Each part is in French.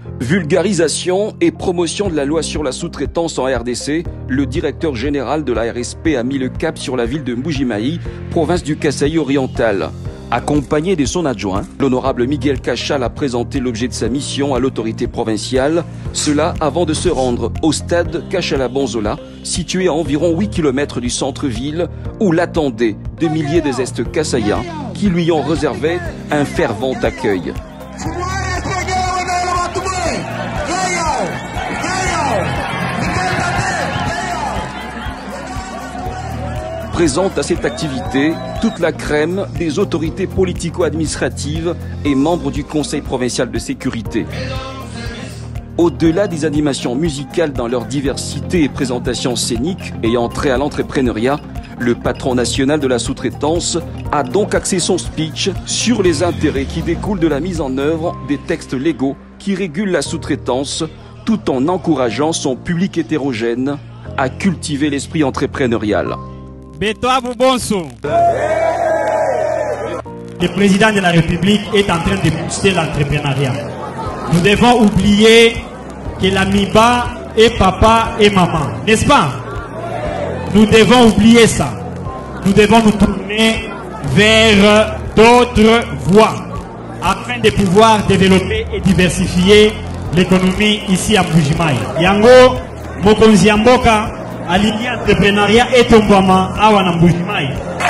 Vulgarisation et promotion de la loi sur la sous-traitance en RDC, le directeur général de la RSP a mis le cap sur la ville de Mbuji-Mayi, province du Kasaï oriental. Accompagné de son adjoint, l'honorable Miguel Cachal a présenté l'objet de sa mission à l'autorité provinciale, cela avant de se rendre au stade Kachala-Bonzola, situé à environ 8 km du centre-ville, où l'attendaient des milliers de Est Kasaïens qui lui ont réservé un fervent accueil. Présente à cette activité toute la crème des autorités politico-administratives et membres du Conseil provincial de sécurité. Au-delà des animations musicales dans leur diversité et présentations scéniques ayant trait à l'entrepreneuriat, le patron national de la sous-traitance a donc axé son speech sur les intérêts qui découlent de la mise en œuvre des textes légaux qui régulent la sous-traitance, tout en encourageant son public hétérogène à cultiver l'esprit entrepreneurial. Le président de la République est en train de booster l'entrepreneuriat. Nous devons oublier que l'amiba est papa et maman, n'est-ce pas? Nous devons oublier ça. Nous devons nous tourner vers d'autres voies afin de pouvoir développer et diversifier l'économie ici à Mbuji-Mayi. Yango, mokonzi ya mboka, aligné entrepreneuriat et tombama awa na Mbuji-Mayi.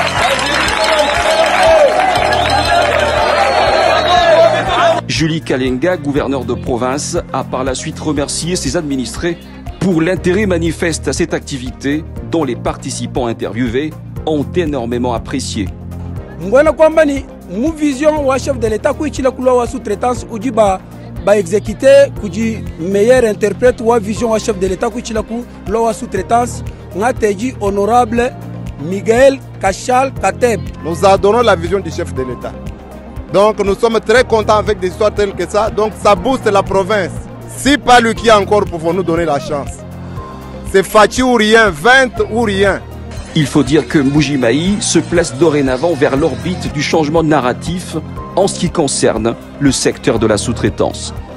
Julie Kalenga, gouverneur de province, a par la suite remercié ses administrés pour l'intérêt manifeste à cette activité dont les participants interviewés ont énormément apprécié. Mbona kwamba ni vision wa chef de l'État kuichila kula wa sous-traitance ujiba ba exécuter kuji meilleur interprète wa vision wa chef de l'État kuichila kula wa sous-traitance ngateji honorable Miguel Cachal Kateb. Nous adorons la vision du chef de l'État. Donc nous sommes très contents avec des histoires telles que ça. Donc ça booste la province. Si pas lui qui encore pouvons nous donner la chance. C'est Fachi ou rien, 20 ou rien. Il faut dire que Mbuji-Mayi se place dorénavant vers l'orbite du changement de narratif en ce qui concerne le secteur de la sous-traitance.